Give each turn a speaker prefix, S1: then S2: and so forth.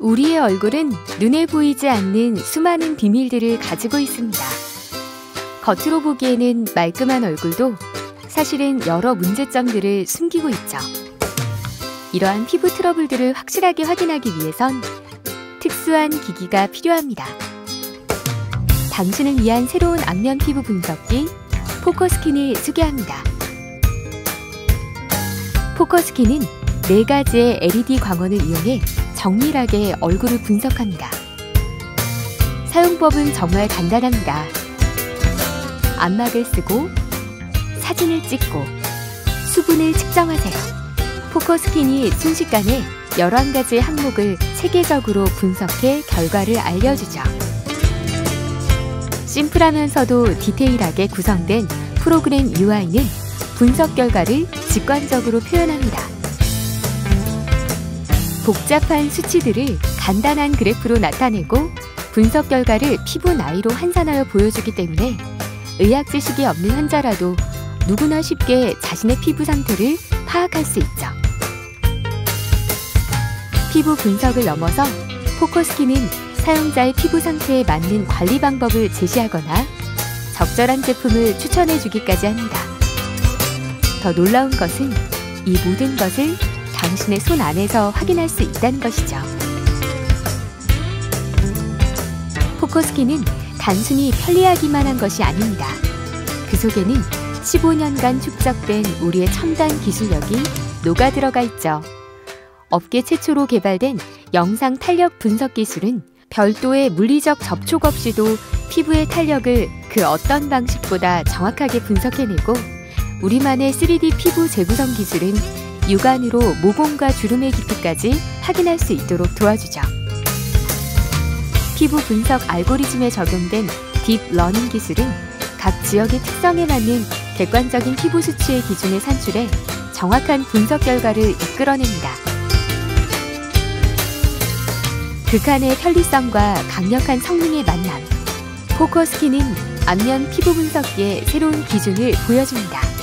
S1: 우리의 얼굴은 눈에 보이지 않는 수많은 비밀들을 가지고 있습니다. 겉으로 보기에는 말끔한 얼굴도 사실은 여러 문제점들을 숨기고 있죠. 이러한 피부 트러블들을 확실하게 확인하기 위해선 특수한 기기가 필요합니다. 당신을 위한 새로운 안면 피부 분석기 포커스킨을 소개합니다. 포커스킨은 4가지의 LED 광원을 이용해 정밀하게 얼굴을 분석합니다. 사용법은 정말 간단합니다. 안막을 쓰고 사진을 찍고 수분을 측정하세요. 포커스킨이 순식간에 11가지 항목을 체계적으로 분석해 결과를 알려주죠. 심플하면서도 디테일하게 구성된 프로그램 UI는 분석 결과를 직관적으로 표현합니다. 복잡한 수치들을 간단한 그래프로 나타내고 분석 결과를 피부 나이로 환산하여 보여주기 때문에 의학 지식이 없는 환자라도 누구나 쉽게 자신의 피부 상태를 파악할 수 있죠. 피부 분석을 넘어서 포커스킨은 사용자의 피부 상태에 맞는 관리 방법을 제시하거나 적절한 제품을 추천해주기까지 합니다. 더 놀라운 것은 이 모든 것을 당신의 손 안에서 확인할 수 있다는 것이죠. 포커스킨은 단순히 편리하기만 한 것이 아닙니다. 그 속에는 15년간 축적된 우리의 첨단 기술력이 녹아들어가 있죠. 업계 최초로 개발된 영상 탄력 분석 기술은 별도의 물리적 접촉 없이도 피부의 탄력을 그 어떤 방식보다 정확하게 분석해내고 우리만의 3D 피부 재구성 기술은 육안으로 모공과 주름의 깊이까지 확인할 수 있도록 도와주죠. 피부 분석 알고리즘에 적용된 딥러닝 기술은 각 지역의 특성에 맞는 객관적인 피부 수치의 기준을 산출해 정확한 분석 결과를 이끌어냅니다. 극한의 편리성과 강력한 성능의 만남. 포커스킨은 안면 피부 분석기의 새로운 기준을 보여줍니다.